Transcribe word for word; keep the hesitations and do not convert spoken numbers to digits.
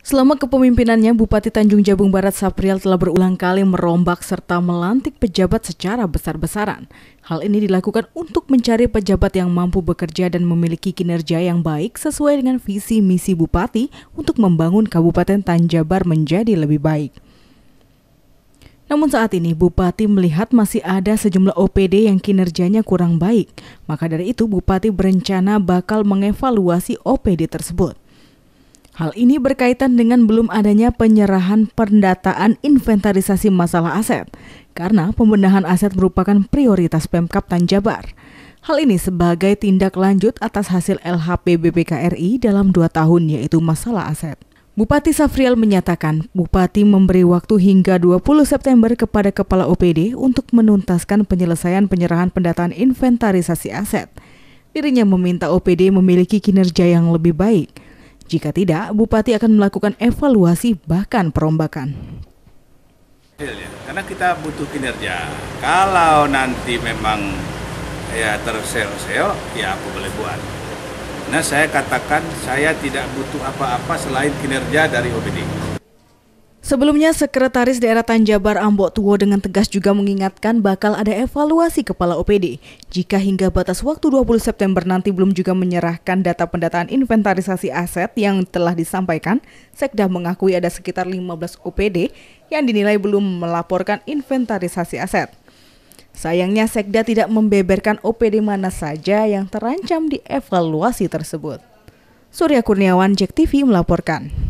Selama kepemimpinannya, Bupati Tanjung Jabung Barat Sapriel telah berulang kali merombak serta melantik pejabat secara besar-besaran. Hal ini dilakukan untuk mencari pejabat yang mampu bekerja dan memiliki kinerja yang baik sesuai dengan visi misi Bupati untuk membangun Kabupaten Tanjabar menjadi lebih baik. Namun saat ini Bupati melihat masih ada sejumlah O P D yang kinerjanya kurang baik. Maka dari itu Bupati berencana bakal mengevaluasi O P D tersebut. Hal ini berkaitan dengan belum adanya penyerahan pendataan inventarisasi masalah aset, karena pembenahan aset merupakan prioritas Pemkab Tanjabar. Hal ini sebagai tindak lanjut atas hasil L H P B P K R I dalam dua tahun, yaitu masalah aset. Bupati Sapriel menyatakan, Bupati memberi waktu hingga dua puluh September kepada Kepala O P D untuk menuntaskan penyelesaian penyerahan pendataan inventarisasi aset. Dirinya meminta O P D memiliki kinerja yang lebih baik. Jika tidak, Bupati akan melakukan evaluasi bahkan perombakan. Karena kita butuh kinerja. Kalau nanti memang ya terseo-seo, ya apa boleh buat. Nah, saya katakan saya tidak butuh apa-apa selain kinerja dari O P D. Sebelumnya, Sekretaris Daerah Tanjabar Ambok Tuwo dengan tegas juga mengingatkan bakal ada evaluasi Kepala O P D. Jika hingga batas waktu dua puluh September nanti belum juga menyerahkan data pendataan inventarisasi aset yang telah disampaikan, Sekda mengakui ada sekitar lima belas O P D yang dinilai belum melaporkan inventarisasi aset. Sayangnya Sekda tidak membeberkan O P D mana saja yang terancam di evaluasi tersebut. Surya Kurniawan, J E K T V melaporkan.